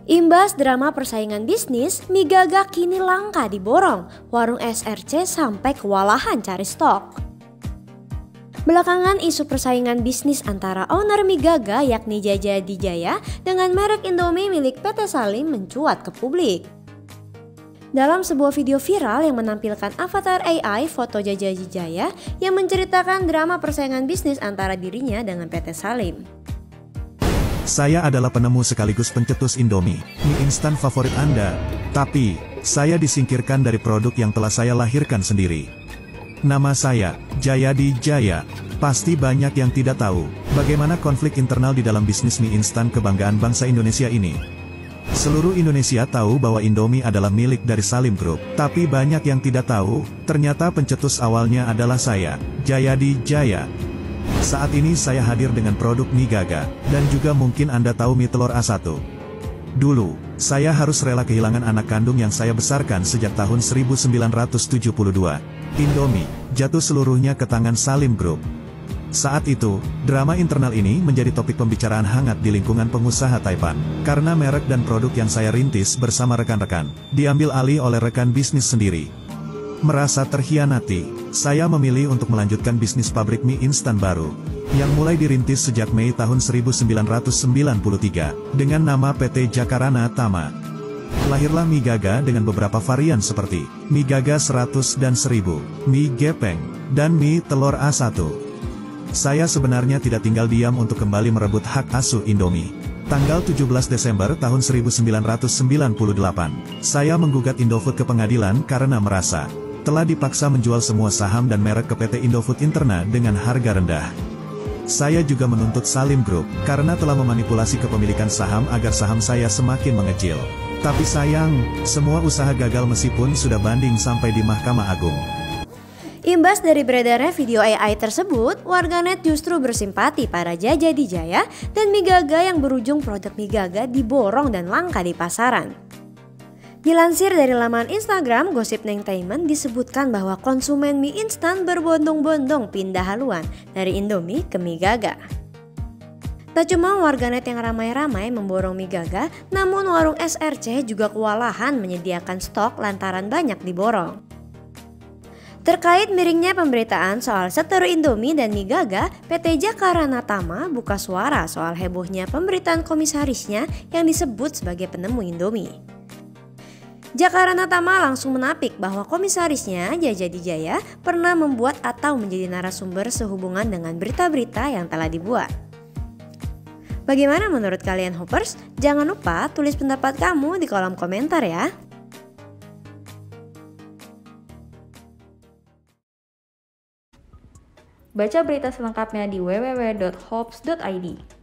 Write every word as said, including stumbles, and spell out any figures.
Imbas drama persaingan bisnis, mie Gaga kini langka diborong. Warung S R C sampai kewalahan cari stok. Belakangan isu persaingan bisnis antara owner mie Gaga yakni Jaja Dijaya dengan merek Indomie milik P T Salim mencuat ke publik. Dalam sebuah video viral yang menampilkan avatar A I foto Jaja Dijaya yang menceritakan drama persaingan bisnis antara dirinya dengan P T Salim. Saya adalah penemu sekaligus pencetus Indomie, mie instan favorit Anda. Tapi, saya disingkirkan dari produk yang telah saya lahirkan sendiri. Nama saya, Jayadi Jaya. Pasti banyak yang tidak tahu, bagaimana konflik internal di dalam bisnis mie instan kebanggaan bangsa Indonesia ini. Seluruh Indonesia tahu bahwa Indomie adalah milik dari Salim Group. Tapi banyak yang tidak tahu, ternyata pencetus awalnya adalah saya, Jayadi Jaya. Saat ini saya hadir dengan produk mie Gaga, dan juga mungkin Anda tahu mie telur A satu. Dulu, saya harus rela kehilangan anak kandung yang saya besarkan sejak tahun seribu sembilan ratus tujuh puluh dua. Indomie, jatuh seluruhnya ke tangan Salim Group. Saat itu, drama internal ini menjadi topik pembicaraan hangat di lingkungan pengusaha Taipan, karena merek dan produk yang saya rintis bersama rekan-rekan, diambil alih oleh rekan bisnis sendiri. Merasa terhianati, saya memilih untuk melanjutkan bisnis pabrik mie instan baru, yang mulai dirintis sejak Mei tahun seribu sembilan ratus sembilan puluh tiga, dengan nama P T Jakarana Tama. Lahirlah mie Gaga dengan beberapa varian seperti, mie Gaga seratus dan seribu, mie gepeng, dan mie telur A satu. Saya sebenarnya tidak tinggal diam untuk kembali merebut hak asuh Indomie. Tanggal tujuh belas Desember tahun seribu sembilan ratus sembilan puluh delapan, saya menggugat Indofood ke pengadilan karena merasa telah dipaksa menjual semua saham dan merek ke P T Indofood Interna dengan harga rendah. Saya juga menuntut Salim Group karena telah memanipulasi kepemilikan saham agar saham saya semakin mengecil. Tapi sayang, semua usaha gagal meskipun sudah banding sampai di Mahkamah Agung. Imbas dari beredarnya video A I tersebut, warganet justru bersimpati pada Jaja Dijaya dan mie Gaga yang berujung produk mie Gaga diborong dan langka di pasaran. Dilansir dari laman Instagram Gossip Nengtainment disebutkan bahwa konsumen mie instan berbondong-bondong pindah haluan dari Indomie ke mie Gaga. Tak cuma warganet yang ramai-ramai memborong mie Gaga, namun warung S R C juga kewalahan menyediakan stok lantaran banyak diborong. Terkait miringnya pemberitaan soal seteru Indomie dan mie Gaga, P T Jakarana Tama buka suara soal hebohnya pemberitaan komisarisnya yang disebut sebagai penemu Indomie. Jakarana Tama langsung menapik bahwa komisarisnya, Jaja Dijaya, pernah membuat atau menjadi narasumber sehubungan dengan berita-berita yang telah dibuat. Bagaimana menurut kalian Hoppers? Jangan lupa tulis pendapat kamu di kolom komentar ya. Baca berita selengkapnya di w w w titik hops titik i d.